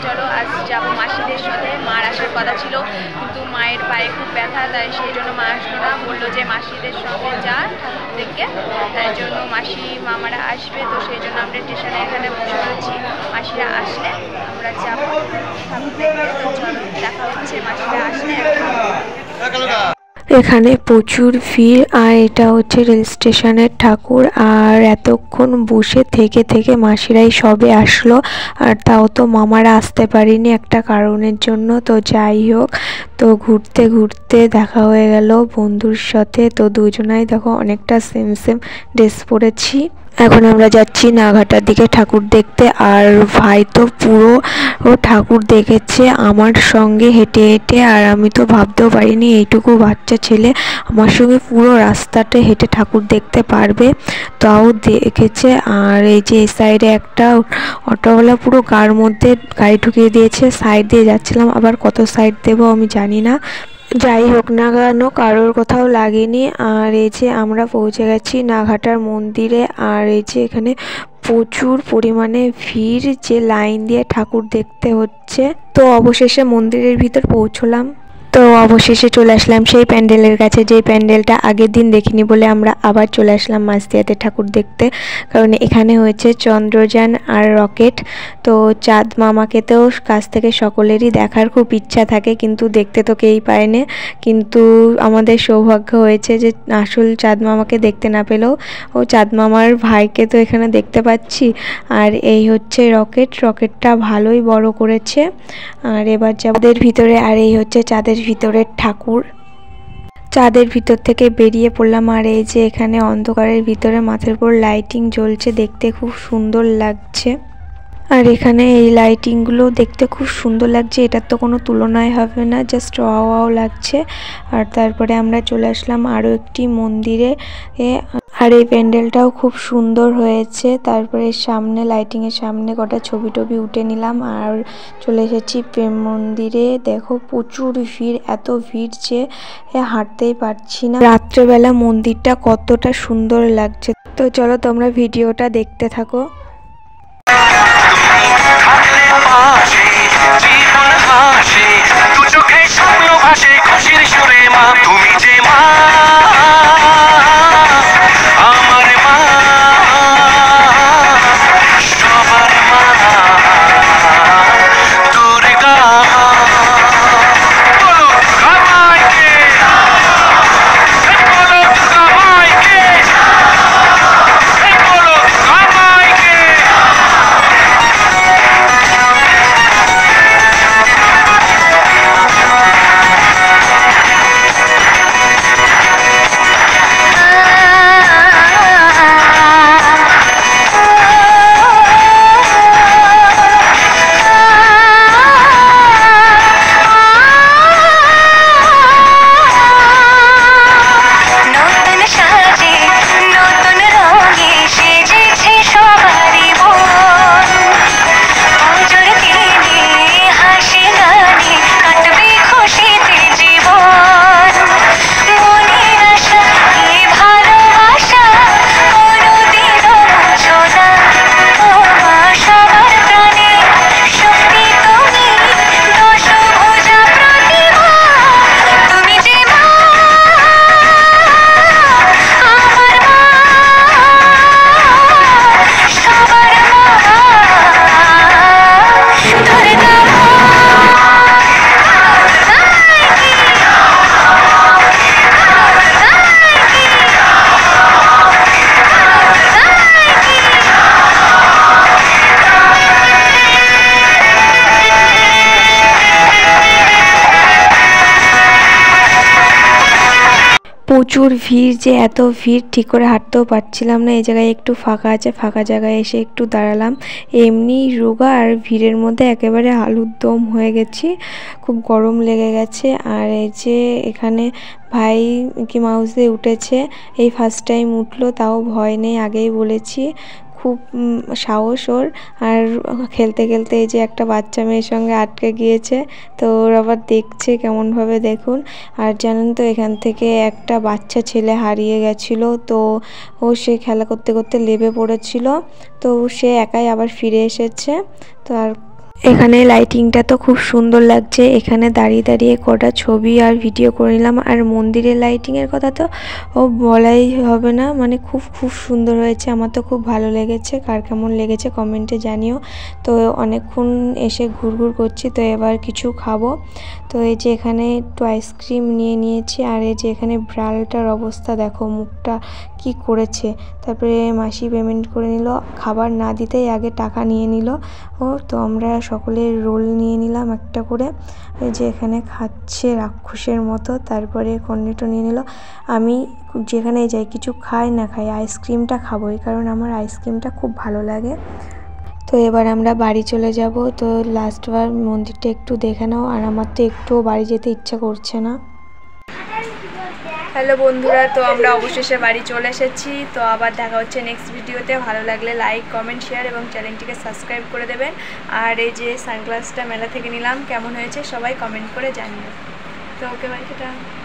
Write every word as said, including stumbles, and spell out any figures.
চলো আজ যাবো মাসিদের সাথে। মার আসার কথা ছিল কিন্তু মায়ের পায়ে খুব ব্যথা, তাই সেই জন্য মা আসলো না। বললো যে মাসিদের সঙ্গে যা দেখে, তাই জন্য মাসি মামারা আসবে, তো সেই জন্য আমরা স্টেশনে এখানে বসে রয়েছি। মাসিরা আসলে আমরা যাবো ঠাকুর দেখতে। তো চলো দেখা হচ্ছে মাসিরা আসলে। এখানে প্রচুর ভিড়, আর এটা হচ্ছে রেল স্টেশনের ঠাকুর। আর এতক্ষণ বসে থেকে থেকে মাসিরাই সবে আসলো, আর তাও তো মামারা আসতে পারিনি একটা কারণের জন্য। তো যাই হোক, তো ঘুরতে ঘুরতে দেখা হয়ে গেল বন্ধুর সাথে। তো দুজনাই দেখো অনেকটা সেম সেম ড্রেস পরেছি। এখন আমরা যাচ্ছি নাঘাটার দিকে ঠাকুর দেখতে। আর ভাই তো পুরো ও ঠাকুর দেখেছে আমার সঙ্গে হেঁটে হেঁটে, আর আমি তো ভাবতেও পারিনি এইটুকু বাচ্চা ছেলে আমার সঙ্গে পুরো রাস্তাটা হেঁটে ঠাকুর দেখতে পারবে, তাও দেখেছে। আর এই যে এই সাইডে একটা অটোওয়ালা পুরো গার মধ্যে গাড়ি ঢুকিয়ে দিয়েছে, সাইড দিয়ে যাচ্ছিলাম, আবার কত সাইড দেবো আমি জানি না। যাই হোক না কেন, কারোর কোথাও লাগেনি। আর এই যে আমরা পৌঁছে গেছি নাঘাটার মন্দিরে। আর এই যে এখানে প্রচুর পরিমাণে ভিড়, যে লাইন দিয়ে ঠাকুর দেখতে হচ্ছে। তো অবশেষে মন্দিরের ভিতর পৌঁছলাম। তো অবশেষে চলে আসলাম সেই প্যান্ডেলের কাছে, যেই প্যান্ডেলটা আগের দিন দেখিনি বলে আমরা আবার চলে আসলাম মাসদিয়াতে ঠাকুর দেখতে। কারণ এখানে হয়েছে চন্দ্রযান আর রকেট। তো চাঁদ মামাকে তো কাছ থেকে সকলেরই দেখার খুব ইচ্ছা থাকে, কিন্তু দেখতে তো কেউই পায় না। কিন্তু আমাদের সৌভাগ্য হয়েছে যে আসল চাঁদ মামাকে দেখতে না পেলেও ও চাঁদ মামার ভাইকে তো এখানে দেখতে পাচ্ছি। আর এই হচ্ছে রকেট, রকেটটা ভালোই বড় করেছে। আর এবার চাঁদের ভিতরে, আর এই হচ্ছে চাঁদের ভিতরের ঠাকুর। চাঁদের ভিতর থেকে বেরিয়ে পড়লাম। আর এই যে এখানে অন্ধকারের ভিতরে মাথার উপর লাইটিং জ্বলছে, দেখতে খুব সুন্দর লাগছে। আর এখানে এই লাইটিংগুলো দেখতে খুব সুন্দর লাগছে, এটার তো কোনো তুলনায় হবে না, জাস্ট ওয়াও ওয়াও লাগছে। আর তারপরে আমরা চলে আসলাম আরও একটি মন্দিরে। আর এই প্যান্ডেলটাও খুব সুন্দর হয়েছে। তারপরে সামনে লাইটিংয়ের সামনে কটা ছবি টবি উঠে নিলাম, আর চলে এসেছি প্রেম মন্দিরে। দেখো প্রচুর ভিড়, এত ভিড় যে হাঁটতেই পারছি না। রাত্রেবেলা মন্দিরটা কতটা সুন্দর লাগছে। তো চলো তোমরা ভিডিওটা দেখতে থাকো। প্রচুর ভিড়, যে এত ভিড় ঠিক করে হাঁটতেও পারছিলাম না। এই জায়গায় একটু ফাঁকা আছে, ফাঁকা জায়গায় এসে একটু দাঁড়ালাম। এমনি রোগা আর ভিড়ের মধ্যে একেবারে আলুর দম হয়ে গেছি, খুব গরম লেগে গেছে। আর এই যে এখানে ভাই কি মাউস দিয়ে উঠেছে, এই ফার্স্ট টাইম উঠলো, তাও ভয় নেই, আগেই বলেছি খুব সাহস ওর। আর খেলতে খেলতে এই যে একটা বাচ্চা মেয়ের সঙ্গে আটকে গিয়েছে, তো ওর আবার দেখছে কেমনভাবে, দেখুন। আর জানেন তো এখান থেকে একটা বাচ্চা ছেলে হারিয়ে গেছিলো, তো ও সে খেলা করতে করতে লেবে পড়েছিল, তো সে একাই আবার ফিরে এসেছে। তো আর এখানে লাইটিংটা তো খুব সুন্দর লাগছে, এখানে দাঁড়িয়ে দাঁড়িয়ে কটা ছবি আর ভিডিও করে নিলাম। আর মন্দিরের লাইটিংয়ের কথা তো ও বলাই হবে না, মানে খুব খুব সুন্দর হয়েছে, আমার তো খুব ভালো লেগেছে। কার কেমন লেগেছে কমেন্টে জানিও। তো অনেকক্ষণ এসে ঘুরঘুর করছি, তো এবার কিছু খাবো। তো এই যে এখানে একটু আইসক্রিম নিয়ে নিয়েছি, আর এই যে এখানে ব্রালটার অবস্থা দেখো, মুখটা কি করেছে। তারপরে মাসি পেমেন্ট করে নিল, খাবার না দিতেই আগে টাকা নিয়ে নিল। ও তো আমরা সকলে রোল নিয়ে নিলাম একটা করে, এই যে এখানে খাচ্ছে রাক্ষসের মতো। তারপরে কর্নেটো নিয়ে নিল। আমি যেখানে যাই কিছু খাই না খাই আইসক্রিমটা খাবো, এই কারণ আমার আইসক্রিমটা খুব ভালো লাগে। তো এবার আমরা বাড়ি চলে যাব। তো লাস্টবার মন্দিরটা একটু দেখে নাও, আর আমার তো একটুও বাড়ি যেতে ইচ্ছা করছে না। হ্যালো বন্ধুরা, তো আমরা অবশেষে বাড়ি চলে এসেছি। তো আবার দেখা হচ্ছে নেক্সট ভিডিওতে। ভালো লাগলে লাইক, কমেন্ট, শেয়ার এবং চ্যানেলটিকে সাবস্ক্রাইব করে দেবেন। আর এই যে সানগ্লাসটা মেলা থেকে নিলাম, কেমন হয়েছে সবাই কমেন্ট করে জানিও। তো ওকে বাই, টাটা।